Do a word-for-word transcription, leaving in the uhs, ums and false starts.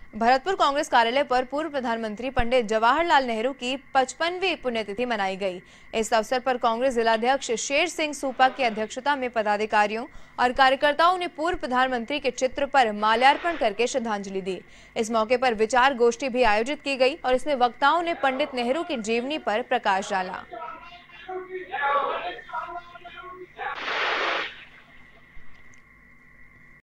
भरतपुर कांग्रेस कार्यालय पर पूर्व प्रधानमंत्री पंडित जवाहरलाल नेहरू की पचपनवीं पुण्यतिथि मनाई गई। इस अवसर पर कांग्रेस जिलाध्यक्ष शेर सिंह सूपा की अध्यक्षता में पदाधिकारियों और कार्यकर्ताओं ने पूर्व प्रधानमंत्री के चित्र पर माल्यार्पण करके श्रद्धांजलि दी। इस मौके पर विचार गोष्ठी भी आयोजित की गई और इसमें वक्ताओं ने पंडित नेहरू की जीवनी पर प्रकाश डाला।